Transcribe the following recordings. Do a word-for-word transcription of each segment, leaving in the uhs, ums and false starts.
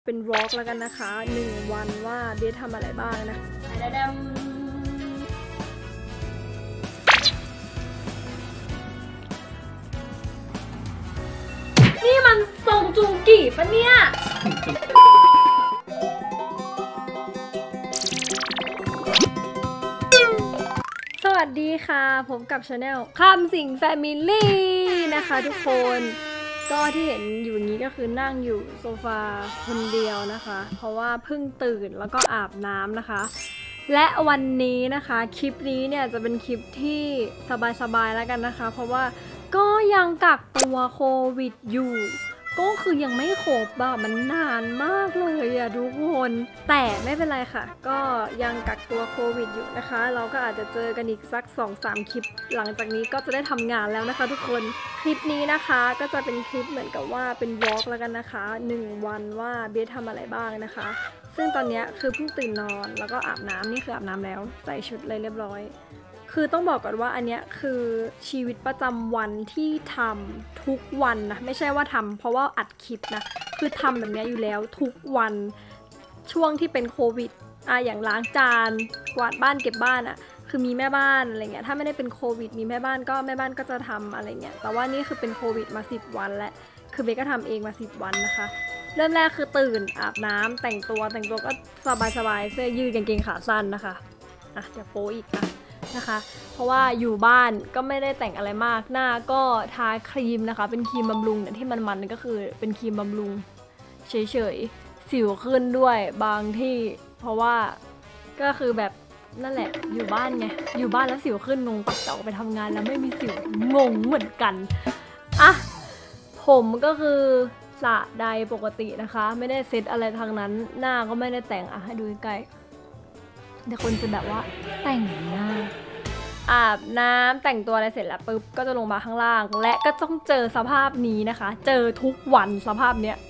เป็นวอล์กแล้วกันนะคะหนึ่งวันว่าเบสทำอะไรบ้างนะดำนี่มันทรงจูกิปะเนี่ยสวัสดีค่ะผมกับชาแนลคำสิงแฟมิลี่นะคะทุกคนก็ที่เห็นอยู่นี้ก็คือนั่งอยู่โซฟาคนเดียวนะคะเพราะว่าเพิ่งตื่นแล้วก็อาบน้ำนะคะและวันนี้นะคะคลิปนี้เนี่ยจะเป็นคลิปที่สบายๆแล้วกันนะคะเพราะว่าก็ยังกักตัวโควิดอยู่ก็คือยังไม่ครบอะมันนานมากเลยอะทุกคนแต่ไม่เป็นไรค่ะก็ยังกักตัวโควิดอยู่นะคะเราก็อาจจะเจอกันอีกสัก สองสาม คลิปหลังจากนี้ก็จะได้ทำงานแล้วนะคะทุกคนคลิปนี้นะคะก็จะเป็นคลิปเหมือนกับว่าเป็นวอล์กแล้วกันนะคะหนึ่งวันว่าเบสทำอะไรบ้างนะคะซึ่งตอนนี้คือเพิ่งตื่นนอนแล้วก็อาบน้ำนี่คืออาบน้ำแล้วใส่ชุดเลยเรียบร้อยคือต้องบอกก่อนว่าอันเนี้ยคือชีวิตประจำวันที่ทำทุกวันนะไม่ใช่ว่าทำเพราะว่าอัดคลิปนะคือทำแบบนี้อยู่แล้วทุกวันช่วงที่เป็นโควิดอะอย่างล้างจานกวาดบ้านเก็บบ้านอะคือมีแม่บ้านอะไรเงี้ยถ้าไม่ได้เป็นโควิดมีแม่บ้านก็แม่บ้านก็จะทำอะไรเงี้ยแต่ว่านี่คือเป็นโควิดมาสิบวันแล้วคือเบสก็ทำเองมาสิบวันนะคะเริ่มแรกคือตื่นอาบน้ำแต่งตัวแต่งตัวก็สบายๆเสื้อยืดกางเกงขาสั้นนะคะอ่ะเดี๋ยวโป๊อีกอ่ะนะคะเพราะว่าอยู่บ้านก็ไม่ได้แต่งอะไรมากหน้าก็ทาครีมนะคะเป็นครีมบำรุงเนี่ยที่มันๆก็คือเป็นครีมบำรุงเฉยๆสิวขึ้นด้วยบางที่เพราะว่าก็คือแบบนั่นแหละอยู่บ้านไงอยู่บ้านแล้วสิวขึ้นงงปักเต่าไปทำงานแล้วไม่มีสิวงงเหมือนกันอ่ะผมก็คือสระใดปกตินะคะไม่ได้เซตอะไรทางนั้นหน้าก็ไม่ได้แต่งอ่ะให้ดูใกล้เดี๋ยวคนจะแบบว่าแต่งหน้าอาบน้ำแต่งตัวอะไรเสร็จแล้วปุ๊บก็จะลงมาข้างล่างและก็ต้องเจอสภาพนี้นะคะเจอทุกวันสภาพเนี้ย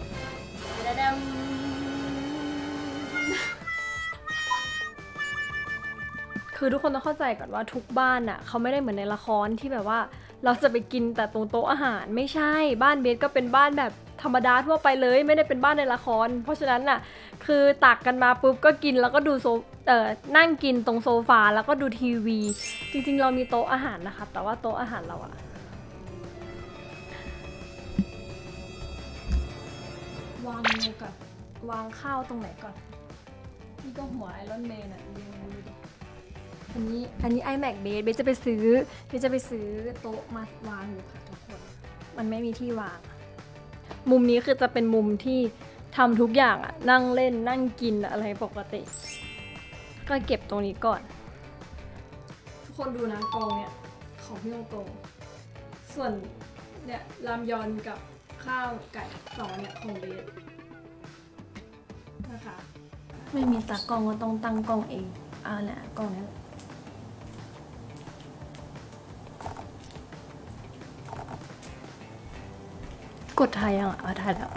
คือทุกคนต้องเข้าใจก่อนว่าทุกบ้านน่ะเขาไม่ได้เหมือนในละครที่แบบว่าเราจะไปกินแต่ตรงโต๊ะอาหารไม่ใช่บ้านเบสก็เป็นบ้านแบบธรรมดาทั่วไปเลยไม่ได้เป็นบ้านในละครเพราะฉะนั้นน่ะคือตักกันมาปุ๊บก็กินแล้วก็ดูโซเอ่อนั่งกินตรงโซฟาแล้วก็ดูทีวีจริงๆเรามีโต๊ะอาหารนะคะแต่ว่าโต๊ะอาหารเราอะวางไงก่อนวางข้าวตรงไหนก่อนนี่ก็หัวไอรอนแมนอะดูดิอันนี้อันนี้ iMac เบสเบสจะไปซื้อเบสจะไปซื้อโต๊ะมาวางอยู่ค่ะทุกคนมันไม่มีที่วางมุมนี้คือจะเป็นมุมที่ทำทุกอย่างอะนั่งเล่นนั่งกินอะไรปกติก็เก็บตรงนี้ก่อนทุกคนดูนะกองเนี่ยของพี่องโตส่วนเนี่ยรามยอนกับข้าวไก่สองเนี่ยของเบสนะคะไม่มีตากล้องก็ต้องตั้งกล้องเองอ่าเนี่ยกล้องนี้กดถ่ายยังอ่ะอ่ะถ่ายแล้ว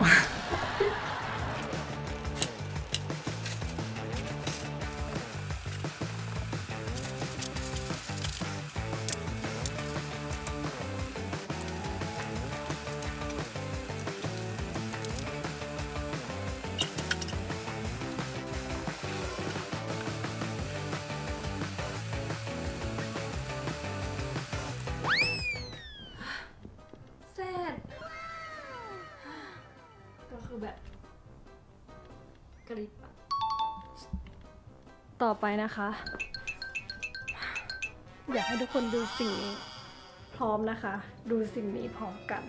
ก็คือแบบกริบอะต่อไปนะคะอยากให้ทุกคนดูสิ่งนี้พร้อมนะคะดูสิ่งนี้พร้อมกัน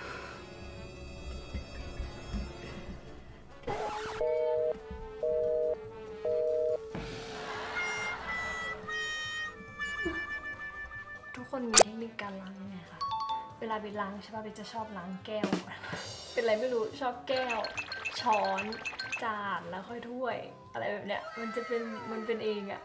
ทุกคนมีเทคนิคการล้างยังไงคะเวลาไปล้างใช่ป่ะเบสจะชอบล้างแก้วเป็นอะไรไม่รู้ชอบแก้วช้อนจานแล้วค่อยถ้วยอะไรแบบเนี้ยมันจะเป็นมันเป็นเองอะ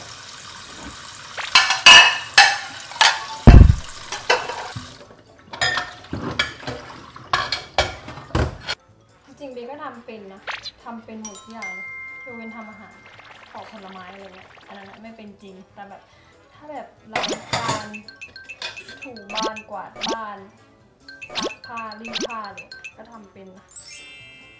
จริงๆเบสก็ทำเป็นนะทำเป็นหมดทุกอย่างยกเว้นทำอาหารปอกผลไม้อะไรเงี้ยอันนั้นไม่เป็นจริงแต่แบบถ้าแบบล้างจานถูบ้านกวาดบ้านซักผ้ารีดผ้าเลยก็ทำเป็นท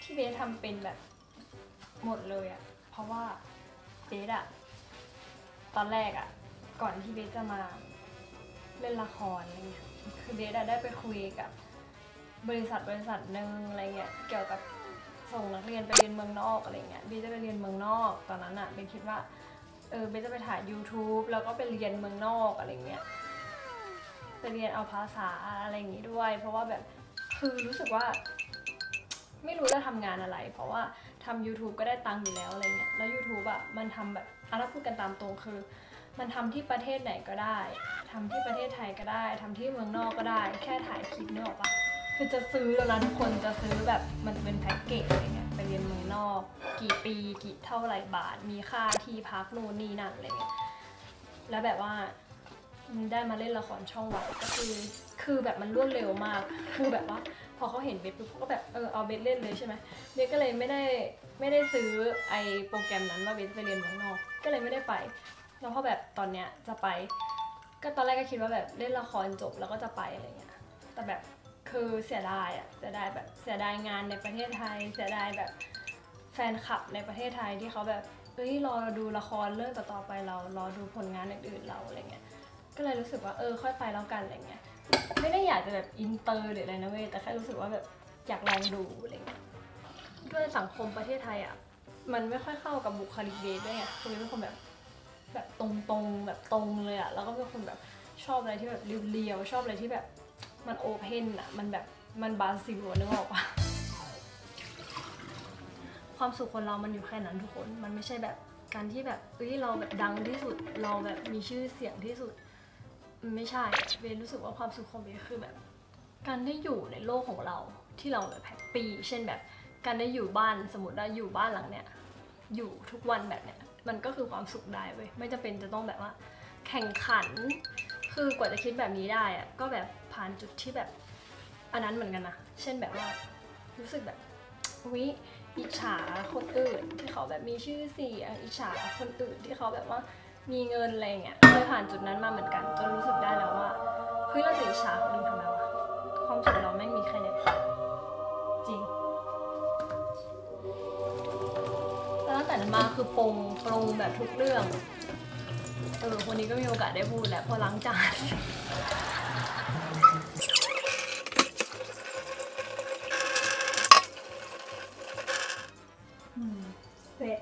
ที่เบสทำเป็นแบบหมดเลยอะเพราะว่าเบสอะตอนแรกอะก่อนที่เบสจะมาเล่นละครอะไรเงี้ยคือเบสอะได้ไปคุยกับบริษัทบริษัทหนึ่งอะไรเงี้ยเกี่ยวกับส่งนักเรียนไปเรียนเมืองนอกอะไรเงี้ยเบสจะไปเรียนเมืองนอกตอนนั้นอะเบสคิดว่าเออเบสจะไปถ่าย YouTube แล้วก็ไปเรียนเมืองนอกอะไรเงี้ยไปเรียนเอาภาษาอะไรอย่างงี้ด้วยเพราะว่าแบบคือรู้สึกว่าไม่รู้จะทำงานอะไรเพราะว่าทำ YouTube ก็ได้ตังค์อยู่แล้วอะไรเงี้ยแล้ว YouTube อะมันทำแบบอ่ะถ้าพูดกันตามตรงคือมันทำที่ประเทศไหนก็ได้ทำที่ประเทศไทยก็ได้ทำที่เมืองนอกก็ได้แค่ถ่ายคลิปนึกออกปะคือจะซื้อแล้วนะทุกคนจะซื้อแบบมันจะเป็นแพ็กเกจอะไรเงี้ยไปเรียนเมืองนอกกี่ปีกี่เท่าไหร่บาทมีค่าที่พักนู่นนี่นั่นอะไรเงี้ยแล้วแบบว่าได้มาเล่นละครช่องวันก็คือคือแบบมันรวดเร็วมากคือแบบว่าพอเขาเห็นเบสปุ๊บก็แบบเออเอาเบสเล่นเลยใช่ไหมเบสก็เลยไม่ได้ไม่ได้ซื้อไอโปรแกรมนั้นว่าเบสไปเรียนเมืองนอกก็เลยไม่ได้ไปแล้วพอแบบตอนเนี้ยจะไปก็ตอนแรกก็คิดว่าแบบเล่นละครจบแล้วก็จะไปอะไรเงี้ยแต่แบบคือเสียดายอะเสียดายแบบเสียดายงานในประเทศไทยเสียดายแบบแฟนคลับในประเทศไทยที่เขาแบบเฮ้ยรอดูละครเรื่องต่อๆไปเรารอดูผลงานอื่นๆเราอะไรเงี้ยก็เลยรู้สึกว่าเออค่อยไปแล้วกันอะไรเงี้ยไม่ได้อยากจะแบบอินเตอร์หรืออะไรนะเว้ยแต่แค่รู้สึกว่าแบบอยากลองดูอะไรเงี้ยด้วยสังคมประเทศไทยอะมันไม่ค่อยเข้ากับบุคลิกเบสด้วยไงคือเป็นคนแบบแบบตรงๆแบบตรงเลยอะแล้วก็เป็นคนแบบชอบอะไรที่แบบเรียวๆชอบอะไรที่แบบมันโอเพนอะมันแบบมันบาซิลนึกออกปะความสุขคนเรามันอยู่แค่นั้นทุกคนมันไม่ใช่แบบการที่แบบเอ้ยเราแบบดังที่สุดเราแบบมีชื่อเสียงที่สุดไม่ใช่เบนรู้สึกว่าความสุขของเบนคือแบบการได้อยู่ในโลกของเราที่เราแบบแฮปปี้เช่นแบบการได้อยู่บ้านสมมติว่าอยู่บ้านหลังเนี้ยอยู่ทุกวันแบบเนี้ยมันก็คือความสุขได้เว้ยไม่จำเป็นจะต้องแบบว่าแข่งขันคือกว่าจะคิดแบบนี้ได้อะก็แบบผ่านจุดที่แบบอันนั้นเหมือนกันนะเช่นแบบว่ารู้สึกแบบวิอิจฉาคนอื่นที่เขาแบบมีชื่อเสียงอิจฉาคนอื่นที่เขาแบบว่ามีเงินอะไรเงี้ยเคยผ่านจุดนั้นมาเหมือนกันจนรู้สึกได้แล้วว่าเฮ้ยเราจะอิจฉาคนอื่นทำไมวะความสุขเราแม่งมีแค่นี้จริงแล้วตั้งแต่นั้นมาคือปรงปรงแบบทุกเรื่องเออคนนี้ก็มีโอกาสได้พูดแหละพอล้างจานเสร็จ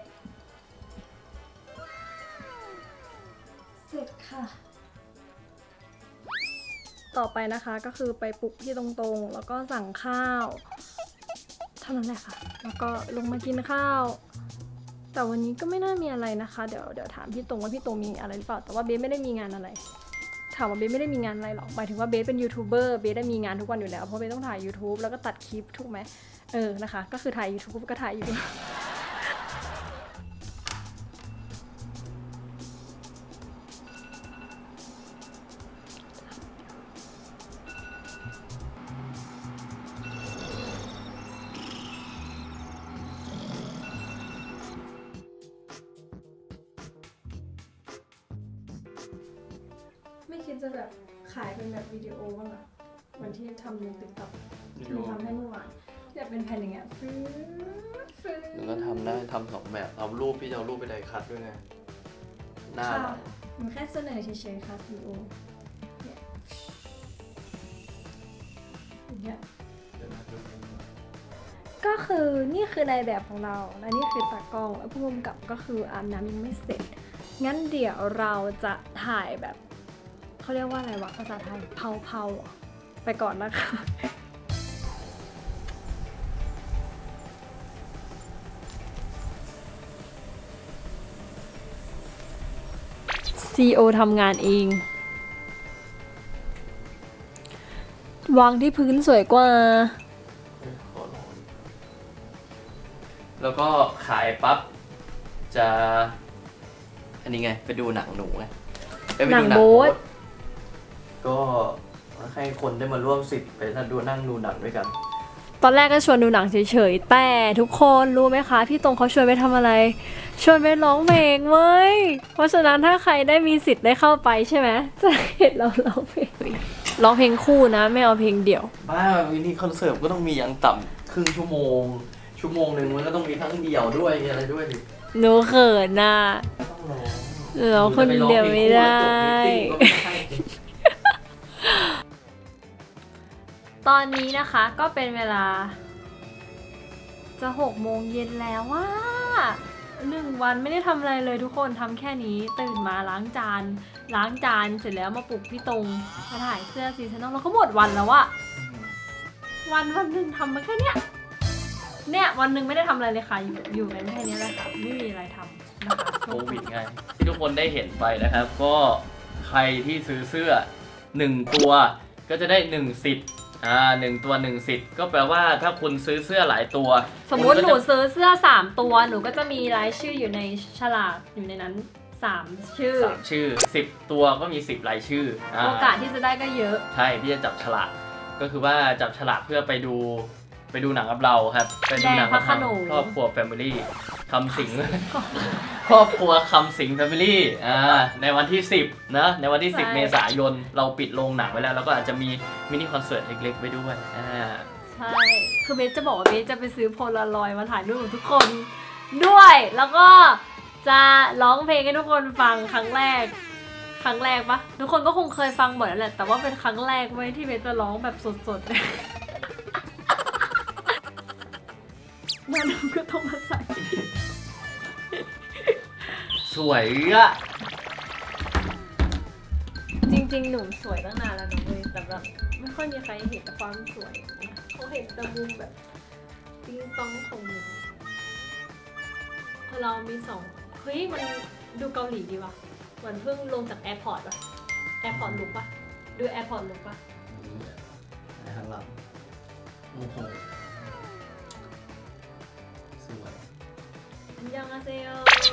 เสร็จค่ะต่อไปนะคะก็คือไปปลุกที่ตรงๆแล้วก็สั่งข้าวเท่านั้นแหละค่ะแล้วก็ลงมากินข้าวแต่วันนี้ก็ไม่น่ามีอะไรนะคะเดี๋ยวเดี๋ยวถามพี่ตรงว่าพี่ตรงมีอะไรหรือเปล่าแต่ว่าเบสไม่ได้มีงานอะไรถามว่าเบสไม่ได้มีงานอะไรหรอกหมายถึงว่าเบสเป็นยูทูบเบอร์เบสได้มีงานทุกวันอยู่แล้วเพราะเบสต้องถ่าย YouTube แล้วก็ตัดคลิปถูกไหมเออนะคะก็คือถ่าย YouTube ก็ถ่ายอยู่ไม่คิดจะแบบขายเป็นแบบวิดีโอบ้างเหรอวันที่ทำในติ๊กต็อกมีทำให้เมื่อวานอยากเป็นแผ่นอย่างเงี้ยฟื้นฟื้นแล้วก็ทำได้ทำสองแบบเอารูปพี่จะเอารูปไปไดคัทด้วยไงหน้าหลังมันแค่เสนอเฉยๆค่ะซีโอเนี่ยอย่างเงี้ยก็คือนี่คือในแบบของเราและนี่คือตากล้องแล้วผู้กำกับก็คืออาบน้ำยังไม่เสร็จงั้นเดี๋ยวเราจะถ่ายแบบเขาเรียกว่าอะไรวะภาษาไทยเผาๆไปก่อนนะคะ ซี อี โอ ทำงานเองวางที่พื้นสวยกว่าแล้วก็ขายปั๊บจะอันนี้ไงไปดูหนังหนูไงหนังโบ๊ทก็ให้คนได้มาร่วมสิทธิ์ไปดูนั่งดูหนังด้วยกันตอนแรกก็ชวนดูหนังเฉยๆแต่ทุกคนรู้ไหมคะพี่ตรงเขาชวนไปทำอะไรชวนไปร้องเพลงเว้ยเพราะฉะนั้นถ้าใครได้มีสิทธิ์ได้เข้าไปใช่ไหมจะเห็นเราร้องเพลงร้องเพลงคู่นะไม่เอาเพลงเดี่ยวบ้าวินี่คอนเสิร์ตก็ต้องมีอย่างต่ำครึ่งชั่วโมงชั่วชั่วโมงหนึ่งมันก็ต้องมีทั้งเดี่ยวด้วยมีอะไรด้วยดิหนูเขินน่ะต้องร้องเราคนเดียวไม่ได้ ตอนนี้นะคะก็เป็นเวลาจะหกโมงเย็นแล้วว่าหนึ่งวันไม่ได้ทำอะไรเลยทุกคนทำแค่นี้ตื่นมาล้างจานล้างจานเสร็จแล้วมาปลุกพี่ตรงมาถ่ายเสื้อซีซันนอลแล้วก็หมดวันแล้วอะวันวันหนึ่งทำมาแค่เนี้ยเนี่ยวันหนึ่งไม่ได้ทำอะไรเลยค่ะอยู่อยู่กันแค่นี้แหละค่ะไม่มีอะไรทำนะคะโควิดไงที่ทุกคนได้เห็นไปนะครับ ก็ใครที่ซื้อเสื้อหนึ่งตัวก็จะได้หนึ่งสิทธิ์อ่าหนึ่งตัวหนึ่งสิทธิ์ก็แปลว่าถ้าคุณซื้อเสื้อหลายตัวสมมุติหนูซื้อเสื้อสามตัวหนูก็จะมีรายชื่ออยู่ในฉลากอยู่ในนั้นสามชื่อสามชื่อสิบตัวก็มีสิบรายชื่อโอกาสที่จะได้ก็เยอะใช่ที่จะจับฉลากก็คือว่าจับฉลากเพื่อไปดูไปดูหนังกับเราครับไปดูหนังกับครอบครัวแฟมิลี่คำสิง ครอบครัวคำสิงแฟมิลี่อ่าในวันที่สิบนะในวันที่สิบเมษายนเราปิดโรงหนังไว้แล้วแล้วก็อาจจะมีมินิคอนเสิร์ตเล็กๆไว้ด้วยอ่าใช่คือเบสจะบอกว่าเบสจะไปซื้อโพลารอยด์มาถ่ายรูปกับทุกคนด้วยแล้วก็จะร้องเพลงให้ทุกคนฟังครั้งแรกครั้งแรกปะทุกคนก็คงเคยฟังบ่อยแล้วแหละแต่ว่าเป็นครั้งแรกไว้ที่เบสจะร้องแบบสดๆมาดูก็ต้องมาใส่สวยอะจริงๆหนูสวยตั้งนานแล้วนะเลยแต่แบบไม่ค่อยมีใครเห็นความสวยเขาเห็นแต่มุมแบบติ้งต้องของหนูพอเรามีสองเฮ้ยมันดูเกาหลีดีว่ะเหมือนเพิ่งลงจากแอร์พอร์ตว่ะแอร์พอร์ตลุกปะดูแอร์พอร์ตลุกปะในข้างหลังโอ้โหสวยยังอาเซโอ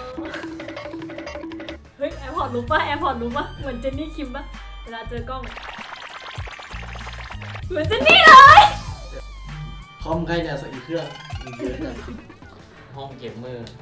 เฮ้ยแอร์พอร์ตลุกปะแอร์พอร์ตลุกปะเหมือนเจนนี่คิมปะเวลาเจอกล้องเหมือนเจนนี่เลยคอมใครเนี่ยใส่เครื่องเยอะจังห้องเกมเมอร์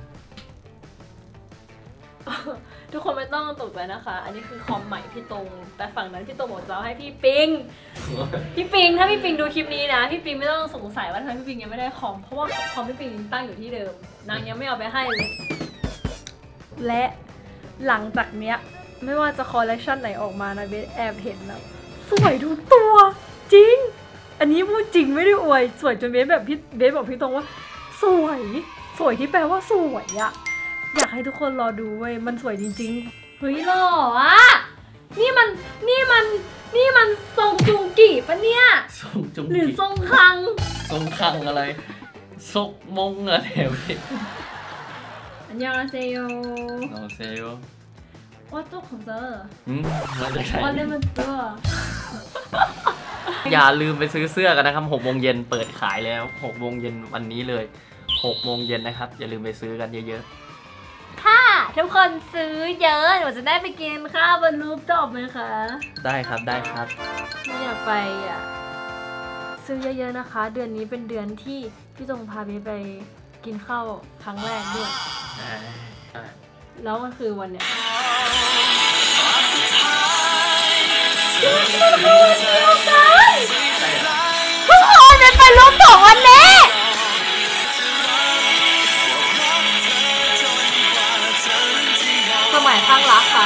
ทุกคนไม่ต้องตกใจนะคะอันนี้คือคอมใหม่พี่ตรงแต่ฝั่งนั้นพี่ตรงบอกจะให้พี่ปิงพี่ปิงถ้าพี่ปิงดูคลิปนี้นะพี่ปิงไม่ต้องสงสัยว่าทำไมพี่ปิงยังไม่ได้คอมเพราะว่าคอมพี่ปิงตั้งอยู่ที่เดิมนางยังไม่เอาไปให้เลยและหลังจากเนี้ยไม่ว่าจะคอลเลคชันไหนออกมานะเบสแอบเห็นแล้วสวยทุกตัวจริงอันนี้พูดจริงไม่ได้อวยสวยจนเบสแบบพี่เบสบอกพี่ตรงว่าสวยสวยที่แปลว่าสวยอะอยากให้ทุกคนรอดูเว้ยมันสวยจริงๆเฮ้ยหล่ออะนี่มันนี่มันนี่มันทรงจุงกี่ปะเนี่ยทรงจุงหรือทรงคังทรงคังอะไรซกมงอะไรพี่อันยองอาเซโยอาเซโยว่าตัวของเธออืมมาจากไหนว่าเล่นมันตัวอย่าลืมไปซื้อเสื้อกันนะครับหกโมงเย็นเปิดขายแล้วหกโมงเย็นวันนี้เลยหกโมงเย็นนะครับอย่าลืมไปซื้อกันเยอะๆถ้าทุกคนซื้อเยอะหนูจะได้ไปกินข้าวบนรูฟท็อปไหมคะได้ครับได้ครับไม่อยากไปอ่ะซื้อเยอะๆนะคะเดือนนี้เป็นเดือนที่พี่ตรงพาไปไปกินข้าวครั้งแรกด้วยแล้วมันคือวันเนี้ยทุกคนเป็นไปรูปสองวันนี้สมัยข้างรักค่ะ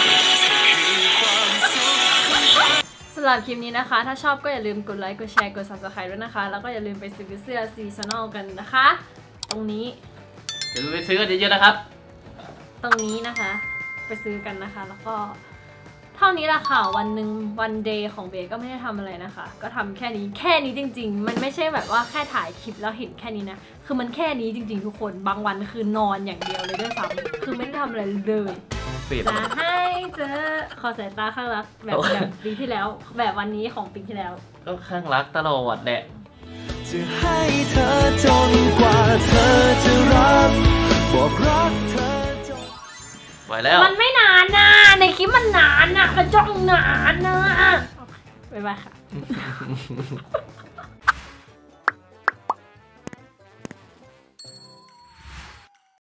สำหรับคลิปนี้นะคะถ้าชอบก็อย่าลืมกดไลค์กดแชร์กด ซับสไครบ์ ด้วยนะคะแล้วก็อย่าลืมไปซื้อเสื้อซีซันนอลกันนะคะตรงนี้อย่าลืมไปซื้อกันเยอะๆนะครับตรงนี้นะคะไปซื้อกันนะคะแล้วก็เท่านี้แหละค่ะวันหนึ่งวันเดย์ของเบสก็ไม่ได้ทำอะไรนะคะก็ทำแค่นี้แค่นี้จริงๆมันไม่ใช่แบบว่าแค่ถ่ายคลิปแล้วเห็นแค่นี้นะคือมันแค่นี้จริงๆทุกคนบางวันคือนอนอย่างเดียวเลยด้วยซ้ำคือไม่ได้ทำอะไรเลยจะให้เจอขอสายตาข้างรักแบบแบบปีที่แล้วแบบวันนี้ของปีที่แล้วก็ข้างรักตลอดแหละจะให้เธอจนกว่าเธอจะรักบอกรักเธอจนไหวแล้วมันไม่นานนะในคลิปมันนานนะมันจ้องนานนะบ๊ายบายค่ะ